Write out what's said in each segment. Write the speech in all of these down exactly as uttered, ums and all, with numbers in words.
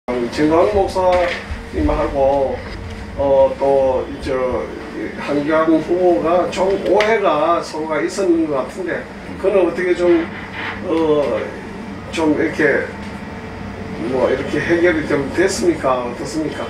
정광훈 목사님하고 어, 또 저 한기환 후보가 좀 오해가 서로가 있었는 것 같은데 그건 어떻게 좀 어, 좀 이렇게 뭐 이렇게 해결이 좀 됐습니까? 어떻습니까?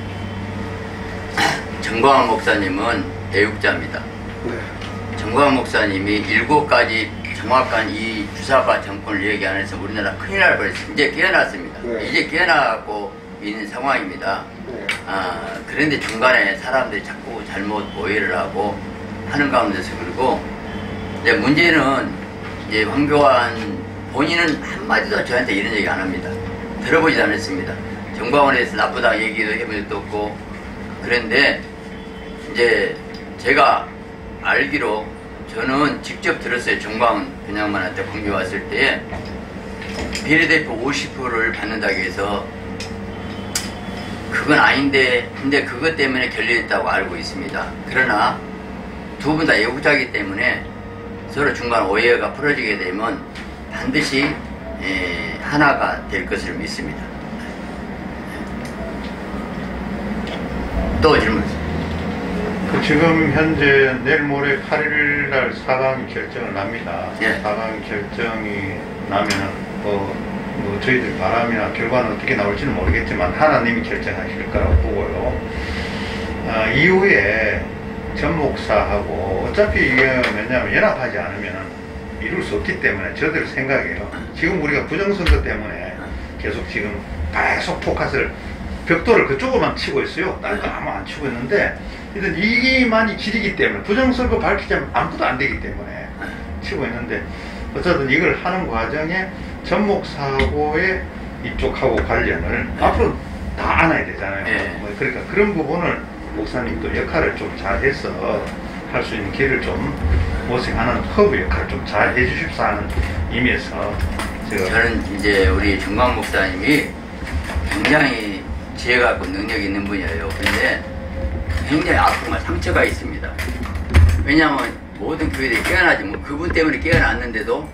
정광훈 목사님은 애육자입니다. 네. 정광훈 목사님이 일곱 가지 정확한 이 주사파 정권을 얘기 안 해서 우리나라 큰일 날 뻔했어요. 이제 깨어났습니다. 네. 이제 깨어나고 있는 상황입니다. 네. 아, 그런데 중간에 사람들이 자꾸 잘못 오해를 하고 하는 가운데서 그리고 이제 문제는 이제 황교안 본인은 한마디도 저한테 이런 얘기 안 합니다. 들어보지도 않았습니다. 정광훈에 대해서 나쁘다 얘기도 해본 적도 없고 그런데 이제 제가 알기로 저는 직접 들었어요. 정광훈 그냥만한테 공개 왔을 때 비례대표 오십 표를 받는다고 해서 그건 아닌데 근데 그것 때문에 결렬했다고 알고 있습니다. 그러나 두 분 다 애국자이기 때문에 서로 중간 오해가 풀어지게 되면 반드시 에, 하나가 될 것을 믿습니다. 또 질문. 그 지금 현재 내일 모레 팔 일 날 사 강 결정을 납니다. 예. 사 강 결정이 나면은 뭐, 뭐 저희들 바람이나 결과는 어떻게 나올지는 모르겠지만 하나님이 결정하실 거라고 보고요. 아, 이후에 전 목사하고 어차피 이게 뭐냐면 연합하지 않으면 이룰 수 없기 때문에 저들 생각이에요. 지금 우리가 부정선거 때문에 계속 지금 계속 포커스를 벽돌을 그쪽으로만 치고 있어요. 딴 거 아무 안 치고 있는데 일단 이기만이 길이기 때문에 부정선거 밝히자면 아무것도 안 되기 때문에 치고 있는데 어쨌든 이걸 하는 과정에 전 목사하고의 이쪽하고 관련을 네. 앞으로 다 안아야 되잖아요. 네. 뭐 그러니까 그런 부분을 목사님도 역할을 좀 잘해서 할 수 있는 길을 좀 모색하는 허브 역할을 좀 잘 해주십사 하는 의미에서 제가 저는 이제 우리 정광훈 목사님이 굉장히 지혜가 있고 능력이 있는 분이에요. 근데 굉장히 아픔과 상처가 있습니다. 왜냐하면 모든 교회들이 깨어나지 뭐 그분 때문에 깨어났는데도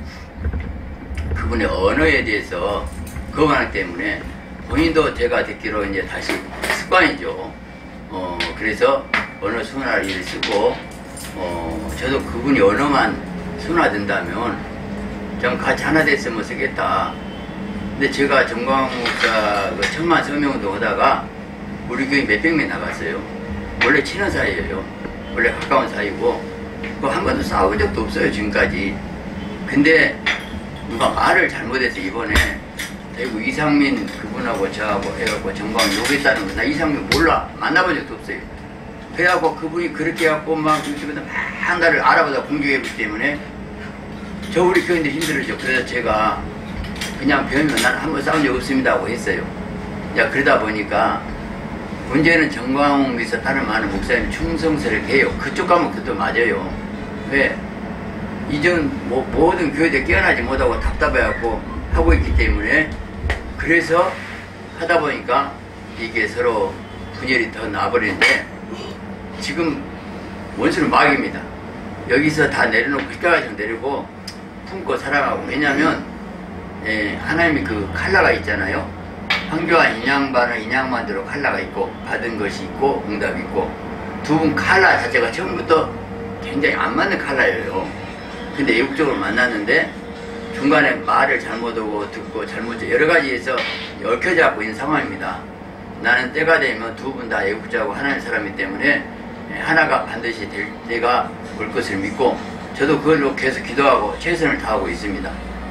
그분의 언어에 대해서 거부하기 때문에 본인도 제가 듣기로 이제 다시 습관이죠. 어 그래서 언어 순화를 쓰고 어 저도 그분이 언어만 순화된다면 좀 같이 하나 됐으면 쓰겠다. 근데 제가 정광훈 목사 그 천만 서명운동 하다가 우리 교회 몇백 명 나갔어요. 원래 친한 사이예요. 원래 가까운 사이고 뭐 한 번도 싸운 적도 없어요 지금까지. 근데 누가 말을 잘못해서 이번에 대구 이상민 그분하고 저하고 해갖고 정광훈 욕했다는 거 나 이상민 몰라 만나본 적도 없어요. 그래갖고 그분이 그렇게 해갖고 막 유튜브에서 막 나를 알아보다 공격했기 때문에 저 우리 교인들 힘들어져. 그래서 제가 그냥 배우면 나는 한 번 싸운 적 없습니다 하고 했어요. 야, 그러다 보니까 문제는 정광훈 미서 다른 많은 목사님 충성스럽게 해요. 그쪽 가면 그것도 맞아요. 왜? 이전 뭐, 모든 교회들 깨어나지 못하고 답답해갖고 하고 있기 때문에 그래서 하다 보니까 이게 서로 분열이 더 나버리는데 지금 원수는 마귀입니다. 여기서 다 내려놓고 끝까지 내리고 품고 살아가고 왜냐면 예, 하나님이 그 칼라가 있잖아요. 황교안 인양반은 인양반대로 칼라가 있고 받은 것이 있고 응답이 있고 두 분 칼라 자체가 처음부터 굉장히 안 맞는 칼라예요. 근데 애국적으로 만났는데 중간에 말을 잘못하고 듣고 잘못 여러 가지에서 얽혀져 갖고 있는 상황입니다. 나는 때가 되면 두 분 다 애국자고 하나님 사람이기 때문에 하나가 반드시 될 때가 올 것을 믿고 저도 그걸로 계속 기도하고 최선을 다하고 있습니다.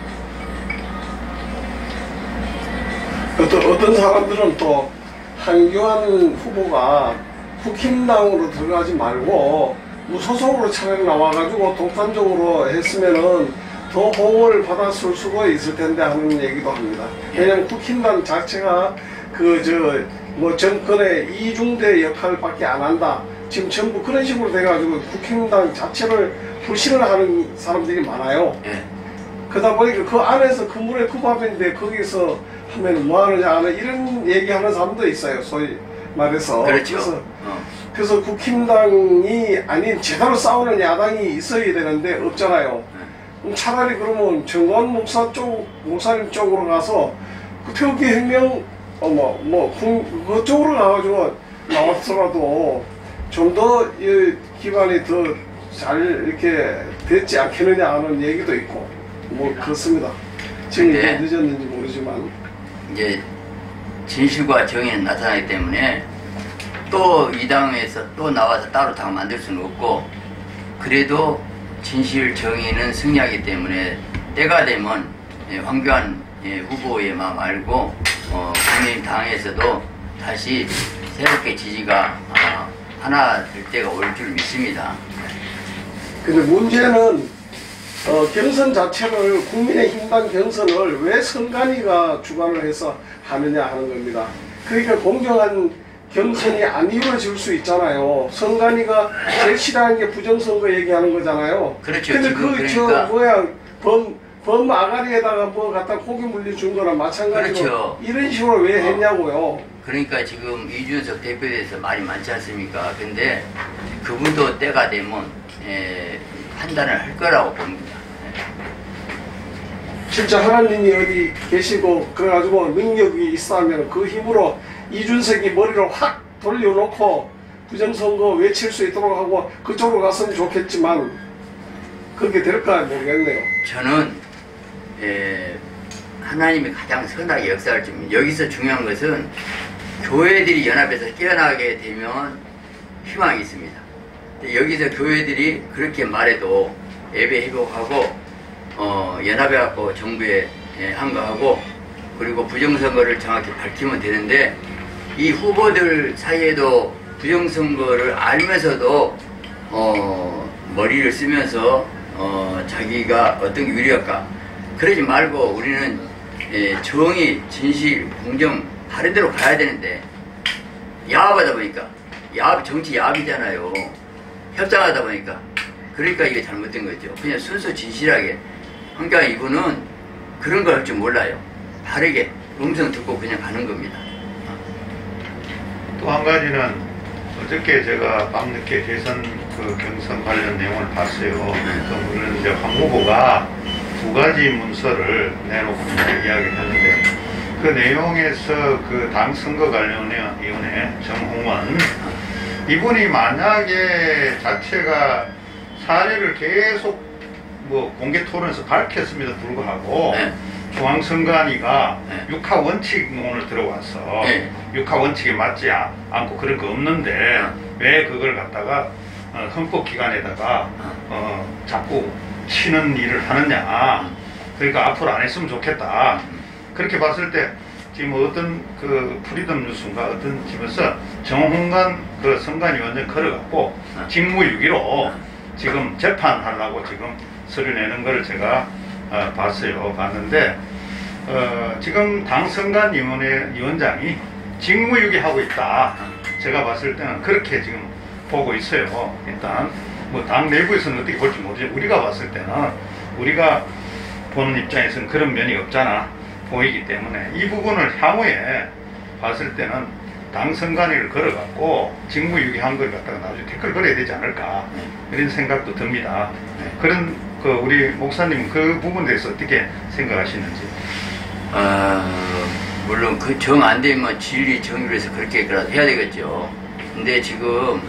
어떤, 어떤 사람들은 또 한기환 후보가 국힘당으로 들어가지 말고 무소속으로 차라리 나와가지고 독단적으로 했으면은 더 호응을 받았을 수가 있을 텐데 하는 얘기도 합니다. 왜냐면 국힘당 자체가 그 저 뭐 정권의 이중대 역할밖에 안 한다. 지금 전부 그런 식으로 돼가지고 국힘당 자체를 불신을 하는 사람들이 많아요. 예. 그러다 보니까 그 안에서 그 물에 그 밥인데 거기서 하면 뭐하느냐 하는 이런 얘기하는 사람도 있어요. 소위 말해서. 그렇죠. 그래서, 어. 그래서 국힘당이 아닌 제대로 싸우는 야당이 있어야 되는데 없잖아요. 그럼 차라리 그러면 정광훈 목사 쪽, 목사님 쪽으로 가서 그 태극기 혁명 어뭐 뭐 그쪽으로 가가지고 나왔더라도 좀 더 이 기반이 더 잘 이렇게 됐지 않겠느냐 하는 얘기도 있고 뭐 그렇습니다. 지금 근데 좀 늦었는지 모르지만 이제 진실과 정의는 나타나기 때문에 또 이 당에서 또 나와서 따로 당 만들 수는 없고, 그래도 진실 정의는 승리하기 때문에 때가 되면 예, 황교안 예, 후보의 마음 알고 어, 국민당에서도 다시 새롭게 지지가 아, 하나 될 때가 올 줄 믿습니다. 근데 문제는 어, 경선 자체를 국민의힘당 경선을 왜 선관위가 주관을 해서 하느냐 하는 겁니다. 그러니까 공정한 경선이 안 이루어질 수 있잖아요. 선관위가 제일 싫어하는 게 부정선거 얘기하는 거잖아요. 그렇죠. 근데 지금 그 저 그러니까 뭐야 범, 범 아가리에다가 뭐 갖다 고기 물리 준 거랑 마찬가지로 그렇죠. 이런 식으로 왜 했냐고요. 그러니까 지금 이준석 대표에 대해서 말이 많지 않습니까? 근데 그분도 때가 되면 예, 판단을 할 거라고 봅니다. 진짜 하나님이 어디 계시고 그래가지고 능력이 있어하면 그 힘으로 이준석이 머리를 확 돌려놓고 부정선거 외칠 수 있도록 하고 그쪽으로 갔으면 좋겠지만 그렇게 될까 모르겠네요. 저는 예, 하나님이 가장 선하게 역사할 줄, 여기서 중요한 것은 교회들이 연합해서 깨어나게 되면 희망이 있습니다. 근데 여기서 교회들이 그렇게 말해도 예배 회복하고 어, 연합해갖고 정부에 예, 항거하고 그리고 부정선거를 정확히 밝히면 되는데, 이 후보들 사이에도 부정선거를 알면서도 어, 머리를 쓰면서 어, 자기가 어떤 게 유리할까 그러지 말고 우리는 예, 정의, 진실, 공정 바른 대로 가야 되는데 야합하다 보니까, 야합, 정치 야합이잖아요. 협상하다 보니까, 그러니까 이게 잘못된 거죠. 그냥 순수 진실하게. 그러니까 이분은 그런 걸 할 줄 몰라요. 바르게 음성 듣고 그냥 가는 겁니다. 또 한 가지는 어저께 제가 밤늦게 대선 그 경선 관련 내용을 봤어요. 그 물론 이제 황 후보가 두 가지 문서를 내놓고 이야기를 했는데, 그 내용에서 그 당 선거관련위원회 정홍원 이분이 만약에 자체가 사례를 계속 뭐 공개 토론에서 밝혔음에도 불구하고 네. 중앙선관위가 네. 육하 원칙론을 들어와서 네. 육하 원칙에 맞지 않고 그런 거 없는데 네. 왜 그걸 갖다가 어, 헌법기관에다가 어, 자꾸 치는 일을 하느냐. 그러니까 앞으로 안 했으면 좋겠다. 그렇게 봤을 때 지금 어떤 그 프리덤 뉴스인가 어떤 집에서 정홍관 그 선관위원장 걸어갖고 직무유기로 지금 재판하려고 지금 서류 내는 거를 제가 어, 봤어요. 봤는데 어, 지금 당 선관위원회 위원장이 직무유기하고 있다. 제가 봤을 때는 그렇게 지금 보고 있어요. 일단 뭐 당 내부에서는 어떻게 볼지 모르지만 우리가 봤을 때는 우리가 보는 입장에서는 그런 면이 없잖아 보이기 때문에 이 부분을 향후에 봤을 때는 당 선관위를 걸어갖고 직무유기한 걸 갖다가 나중에 댓글 걸어야 되지 않을까 이런 생각도 듭니다. 그런 그 우리 목사님 그 부분에 대해서 어떻게 생각하시는지? 어, 물론 그 정 안 되면 진리 정의를 해서 그렇게 해야 되겠죠. 근데 지금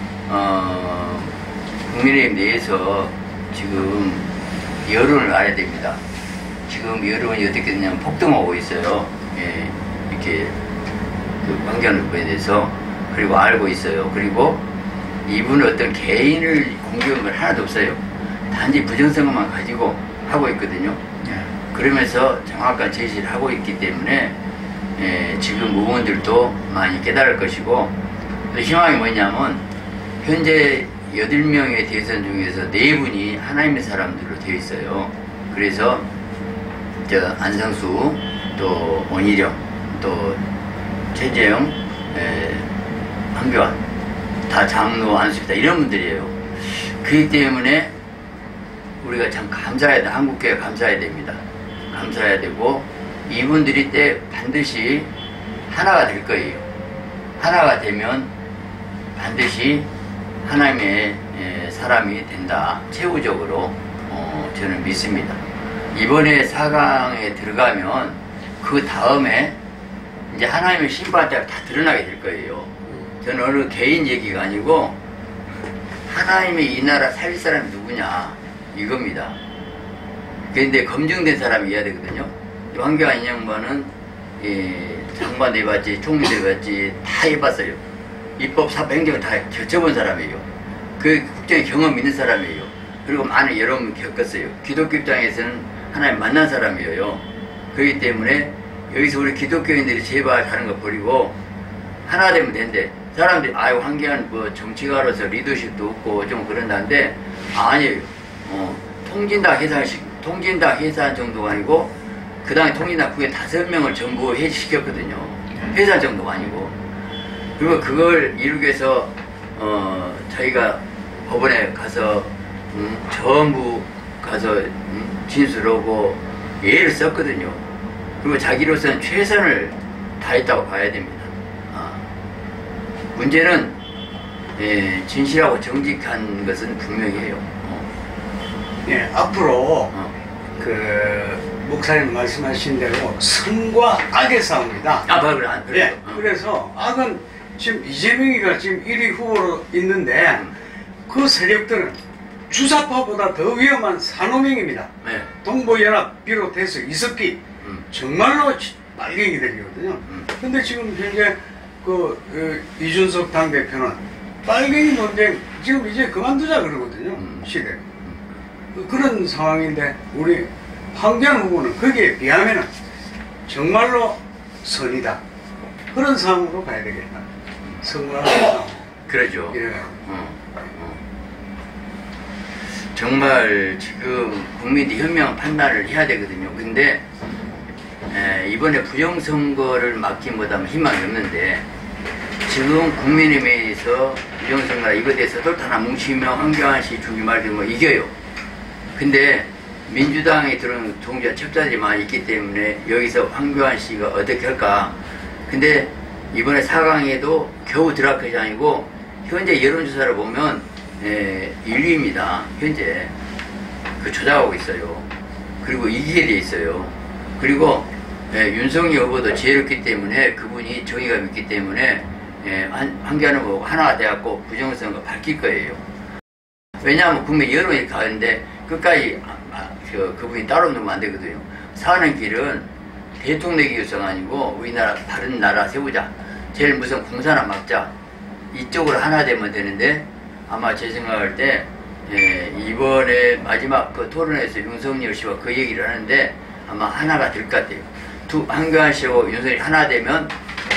어, 국민의힘 내에서 지금 여론을 알아야 됩니다. 지금 여론이 어떻게 되냐면 폭등하고 있어요. 예, 이렇게 그 황교안 후보에 대해서. 그리고 알고 있어요. 그리고 이분은 어떤 개인을 공격한 건 하나도 없어요. 단지 부정선거만 가지고 하고 있거든요. 예. 그러면서 정확한 제시를 하고 있기 때문에 예, 지금 의원들도 많이 깨달을 것이고, 또 희망이 뭐냐면 현재 여덟 명의 대선 중에서 네 분이 하나님의 사람들로 되어 있어요. 그래서 저 안상수, 또 원희룡, 또 최재형, 에, 황교안 다 장로 안수입니다. 이런 분들이에요. 그렇기 때문에 우리가 참 감사해야 돼. 한국교회 감사해야 됩니다. 감사해야 되고 이분들이 때 반드시 하나가 될 거예요. 하나가 되면 반드시 하나님의 에, 사람이 된다. 최후적으로 어, 저는 믿습니다. 이번에 사 강에 들어가면 그 다음에 이제 하나님의 심판 때가 다 드러나게 될 거예요. 저는 어느 개인 얘기가 아니고 하나님의 이 나라 살릴 사람이 누구냐 이겁니다. 그런데 검증된 사람이 이해야 되거든요. 황교안 이 양반은 예, 장관도 해봤지 총리도 해봤지 다 해봤어요. 입법 사법 행정을 다 겪어본 사람이에요. 그 국정에 경험 있는 사람이에요. 그리고 많은 여러분 겪었어요. 기독교 입장에서는 하나님 만난 사람이에요. 그렇기 때문에 여기서 우리 기독교인들이 제발 다른 거 버리고 하나 되면 된대. 사람들이 아유 황교안 뭐 정치가로서 리더십도 없고 좀 그런다는데 아니에요. 어, 통진당 해산식 통진당 해산 정도가 아니고 그 다음에 통진당 국회 다섯 명을 전부 해지시켰거든요. 해산 정도가 아니고. 그리고 그걸 이루기 위해서 어, 자기가 법원에 가서 음, 전부 가서 음, 진술하고 예를 썼거든요. 그리고 자기로서는 최선을 다했다고 봐야 됩니다. 아. 문제는 예, 진실하고 정직한 것은 분명해요. 어. 예, 앞으로 어. 그 목사님 말씀하신 대로 선과 악의 싸움이다. 아, 그래, 안 그래. 예, 그래서 악은 지금 이재명이가 지금 일 위 후보로 있는데 음. 그 세력들은 주사파보다 더 위험한 산호명입니다. 네. 동보연합 비롯해서 이석기 음. 정말로 빨갱이들이거든요. 음. 근데 지금 현재 그, 그 이준석 당대표는 빨갱이 논쟁 지금 이제 그만두자 그러거든요. 음. 시대. 그런 상황인데 우리 황교안 후보는 거기에 비하면은 정말로 선이다. 그런 상황으로 가야 되겠다. 선과 싸움. 그러죠. 예. 어, 어. 정말 지금 국민들이 현명한 판단을 해야 되거든요. 근데 에, 이번에 부정선거를 막기보다는 희망이 없는데 지금 국민의힘에서 부정선거라 이거에 대해서 똘똘한 뭉치며 황교안 씨 주기 말고 뭐 이겨요. 근데 민주당에 들어온 동지와 첩자들이 많이 있기 때문에 여기서 황교안 씨가 어떻게 할까. 근데 이번에 사 강에도 겨우 들어갈 것이 아니고 현재 여론조사를 보면 에, 일 위입니다. 현재 그 조작하고 있어요. 그리고 이기게 돼 있어요. 그리고 에, 윤석열 후보도 지혜롭기 때문에 그분이 정의가 있기 때문에 에, 한, 황교안을 보고 하나가 돼갖고 부정선거 밝힐 거예요. 왜냐하면 국민 여론이 가는데 끝까지 아, 아, 그, 그분이 따로 놓으면 안 되거든요. 사는 길은 대통령이 요청 아니고 우리나라 다른 나라 세우자. 제일 무슨 공사나 막자. 이쪽으로 하나 되면 되는데 아마 제 생각할 때 예, 이번에 마지막 그 토론에서 윤석열 씨와 그 얘기를 하는데 아마 하나가 될 것 같아요. 두 황교안 씨하고 윤석열이 하나 되면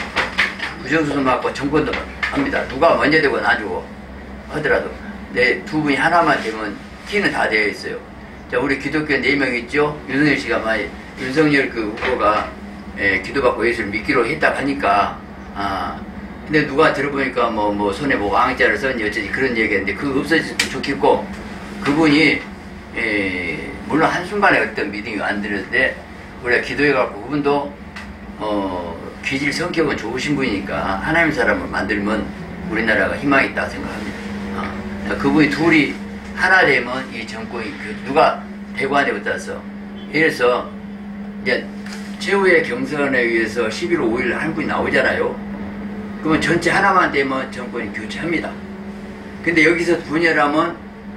부정수선 맞고 정권도 합니다. 누가 먼저 되고 나주고 하더라도 내 두 분이 하나만 되면 키는 다 되어 있어요. 자, 우리 기독교 네 명 있죠? 윤석열 씨가 많이 윤석열 그 후보가 예, 기도받고 예수를 믿기로 했다고 하니까 아 근데 누가 들어보니까 뭐, 뭐 손에 뭐 왕자를 썼니 어쩌지 그런 얘기했는데 그거 없어졌으면 좋겠고 그분이 에, 물론 한순간에 어떤 믿음이 안 들었는데 우리가 기도해갖고 그분도 어, 기질 성격은 좋으신 분이니까 하나님 사람을 만들면 우리나라가 희망이 있다고 생각합니다. 어, 그분이 둘이 하나 되면 이 정권이 그 누가 대관에 붙어서 이래서 이제 최후의 경선에 의해서 십일월 오일 한 분이 나오잖아요. 그러면 전체 하나만 되면 정권이 교체합니다. 근데 여기서 분열하면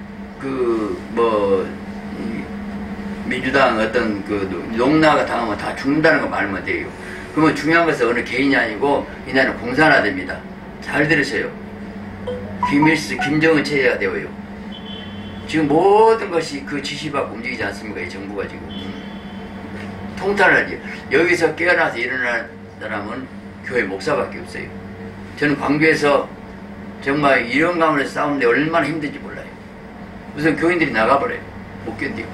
그 뭐 민주당 어떤 그 농나가 당하면 다 죽는다는 거 말면 돼요. 그러면 중요한 것은 어느 개인이 아니고 이 나라는 공산화됩니다. 잘 들으세요. 김일스, 김정은 체제가 되어요. 지금 모든 것이 그 지시받고 움직이지 않습니까? 이 정부가 지금. 통탄을 하지. 여기서 깨어나서 일어날 사람은 교회 목사밖에 없어요. 저는 광주에서 정말 이런 가문에서 싸우는데 얼마나 힘든지 몰라요. 우선 교인들이 나가버려요. 못 견디고.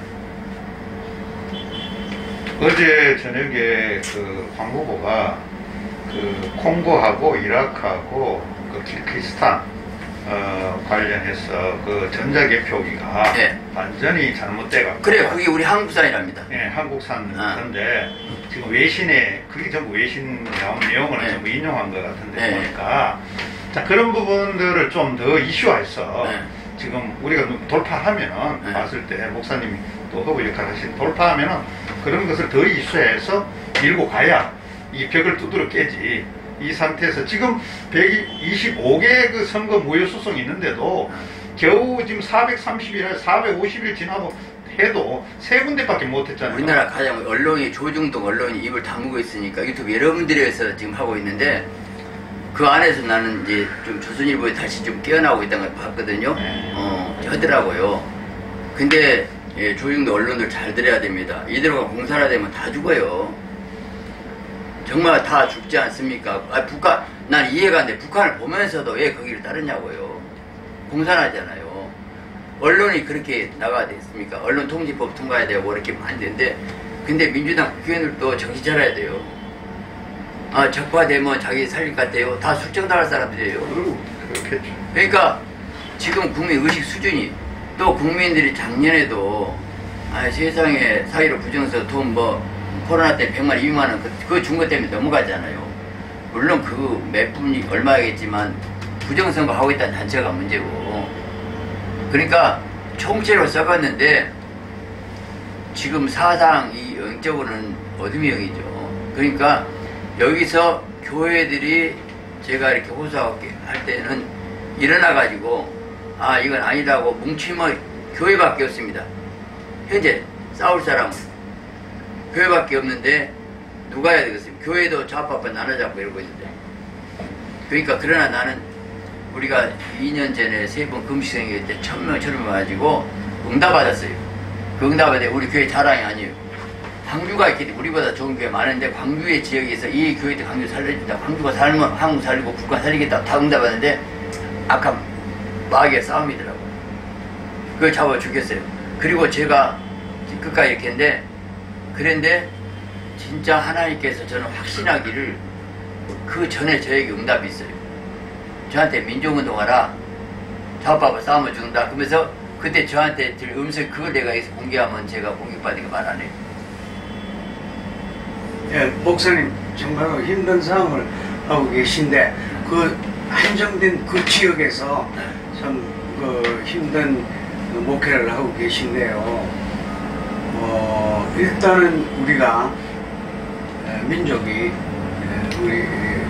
어제 저녁에 그 황 후보가 그 콩고하고 이라크하고 그 키르기스탄 어, 관련해서 그 전자개표기가 네. 완전히 잘못돼갖고 그래요. 그게 우리 한국산이랍니다. 예, 한국산 아. 건데 지금 외신에 그게 전부 외신 나온 내용을 네. 전부 인용한 것 같은데 네. 보니까 자 그런 부분들을 좀 더 이슈화해서 네. 지금 우리가 돌파하면은 네. 봤을 때 목사님이 또 후보 역할을 하신 돌파하면은 그런 것을 더 이슈해서 밀고 가야 이 벽을 두드러 깨지. 이 상태에서 지금 백이십오 개 그 선거 무효 소송이 있는데도 겨우 지금 사백삼십 일, 사백오십 일 지나고 해도 세 군데밖에 못했잖아요. 우리나라 가장 언론이 조중동 언론이 입을 다물고 있으니까 유튜브 여러분들에서 지금 하고 있는데 그 안에서 나는 이제 좀 조선일보에 다시 좀 깨어나고 있다는 걸 봤거든요. 네. 어, 하더라고요. 근데 예, 조중동 언론들 잘 들어야 됩니다. 이대로 공사라 되면 다 죽어요. 정말 다 죽지 않습니까? 아, 북한, 난 이해가 안 돼. 북한을 보면서도 왜 거기를 따르냐고요. 공산하잖아요. 언론이 그렇게 나가야 됐습니까? 언론통지법 통과해야 되고 이렇게 안 되는데, 근데 민주당 국회의원들도 정신 차려야 돼요. 아, 적화되면 자기 살릴 것 같아요. 다 숙청당할 사람들이에요. 그렇겠죠. 그러니까 지금 국민 의식 수준이, 또 국민들이 작년에도 아, 세상에 사기로 부정서 돈 뭐 코로나 때문에 백만, 이백만 원 그거 준 것 때문에 넘어가잖아요. 물론 그 몇 분이 얼마겠지만 부정선거 하고 있다는 단체가 문제고, 그러니까 총체로 썩었는데 지금 사상 이 영적으로는 어둠의 영이죠. 그러니까 여기서 교회들이 제가 이렇게 호소할 때는 일어나가지고 아 이건 아니다고 뭉치면 교회밖에 없습니다. 현재 싸울 사람은 교회밖에 없는데 누가 해야 되겠습니까? 교회도 좌파파 나눠잡고 이러고 있는데. 그러니까 그러나 나는 우리가 이 년 전에 세 번 금식생일 때 천 명처럼 와가지고 응답 받았어요. 그 응답 받았는데 우리 교회 자랑이 아니에요. 광주가 있기 때문에 우리보다 좋은 교회 많은데 광주의 지역에서 이 교회도 광주 살려준다. 광주가 살면 한국 살리고 북한 살리겠다. 다 응답 받았는데 아까 마귀의 싸움이더라고요. 그걸 잡아 죽였어요. 그리고 제가 끝까지 이렇게 했는데 그런데 진짜 하나님께서 저는 확신하기를 그 전에 저에게 응답이 있어요. 저한테 민족운동하라. 좌우파가 싸움을 죽는다. 그러면서 그때 저한테 들 음성 그걸 내가 여기서 공개하면 제가 공격받으니까 말 안 해요. 예, 목사님 정말 힘든 상황을 하고 계신데 그 한정된 그 지역에서 참 그 힘든 그 목회를 하고 계신데요. 어, 일단은 우리가 에, 민족이 에, 우리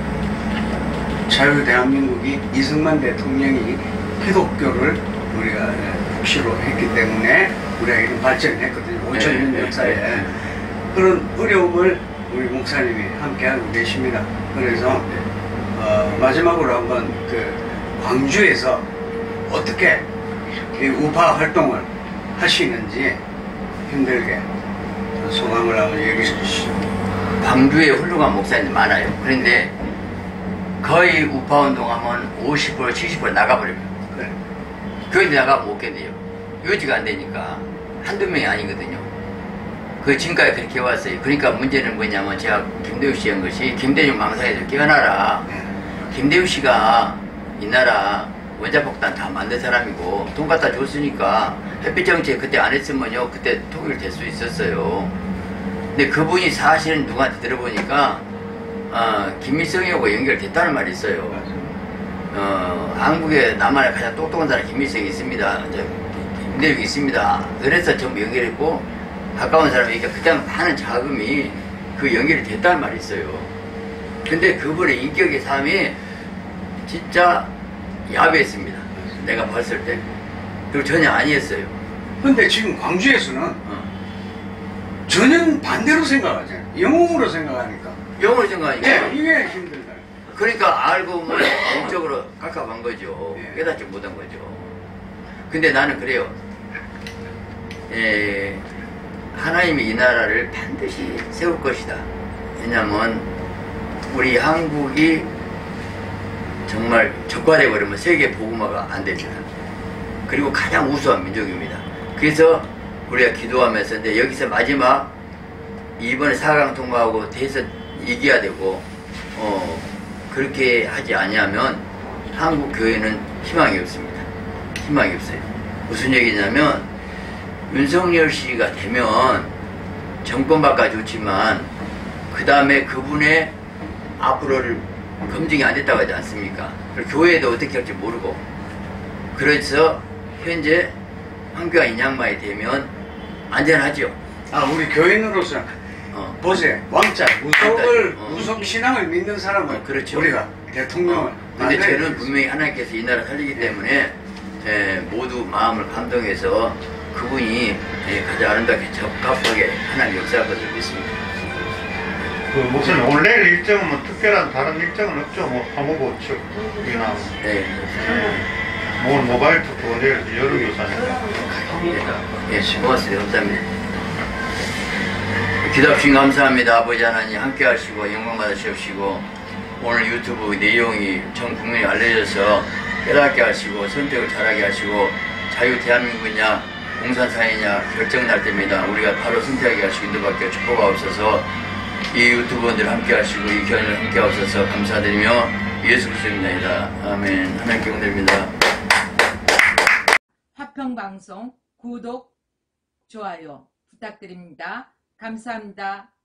자유 대한민국이 이승만 대통령이 기독교를 우리가 국시로 했기 때문에 우리가 이런 발전을 했거든요. 오천 년 역사에. 네, 네. 그런 어려움을 우리 목사님이 함께하고 계십니다. 그래서 어, 마지막으로 한번 그 광주에서 어떻게 이 우파 활동을 하시는지 힘들게 소감을 한번 얘기해 주시죠. 광주에 훌륭한 목사님들 많아요. 그런데 거의 우파 운동하면 오십 퍼센트 칠십 퍼센트 나가버립니다. 그래. 교회도 나가면 못 견뎌요. 유지가 안 되니까 한두 명이 아니거든요. 그 지금까지 그렇게 해왔어요. 그러니까 문제는 뭐냐면 제가 김대우 씨 한 것이 김대중 망상에서 깨어나라. 김대우 씨가 이 나라 원자폭탄 다 만든 사람이고 돈 갖다 줬으니까 햇빛 정책 그때 안 했으면요 그때 통일 될 수 있었어요. 근데 그분이 사실은 누구한테 들어보니까 어, 김일성하고 연결됐다는 말이 있어요. 어, 한국에 남한에 가장 똑똑한 사람 김일성이 있습니다. 김대중이 있습니다. 그래서 전부 연결했고 가까운 사람이니까 그때 많은 자금이 그 연결이 됐다는 말이 있어요. 근데 그분의 인격의 삶이 진짜 야비했습니다. 내가 봤을 때. 그리고 전혀 아니었어요. 근데 지금 광주에서는 어. 전혀 반대로 생각하잖아요. 영웅으로 생각하니까. 영어로 생각하니까. 예, 이게 힘들다. 그러니까 알고 뭐 영적으로 깝깝한 거죠. 예. 깨닫지 못한 거죠. 근데 나는 그래요. 에, 하나님이 이 나라를 반드시 세울 것이다. 왜냐면 우리 한국이 정말 적화되고 그러면 세계 복음화가 안 되잖아요. 그리고 가장 우수한 민족입니다. 그래서 우리가 기도하면서 이제 여기서 마지막 이번에 사 강 통과하고 대선 이겨야 되고 어 그렇게 하지 아니하면 한국 교회는 희망이 없습니다. 희망이 없어요. 무슨 얘기냐면 윤석열 씨가 되면 정권 바꿔 좋지만 그 다음에 그분의 앞으로를 검증이 안 됐다고 하지 않습니까? 그리고 교회도 어떻게 할지 모르고 그래서 현재 황교안 인양만이 되면 안전하죠. 아, 우리 교인으로서 어. 보세요. 왕자, 무속을, 어. 무속 신앙을 믿는 사람은 어, 그렇죠. 우리가 대통령을. 어. 근데 만나야 저는 되겠어요. 분명히 하나님께서 이 나라 살리기 때문에 예, 모두 마음을 감동해서 그분이 예, 가장 아름답게 적합하게 하나님 역사할 것을 믿습니다. 그 무슨 원래 일정은 뭐 특별한 다른 일정은 없죠. 뭐 화무고 축이나 네. 뭐 모바일 투표 내일 여론조사니까. 예, 예, 고맙습니다. 감사합니다. 기답주신 감사합니다. 아버지 하나님 함께 하시고 영광 받으시옵시고 오늘 유튜브 내용이 전 국민이 알려져서 깨닫게 하시고 선택을 잘하게 하시고 자유 대한민국이냐 공산사회냐 결정 날 때입니다. 우리가 바로 선택하게 하시고 인도받게 축복하옵소서. 이 유튜버들 함께 하시고 이 교회를 함께 하옵소서 감사드리며 예수 그리스도입니다. 아멘. 하나님께 영드립니다. 화평방송 구독, 좋아요 부탁드립니다. 감사합니다.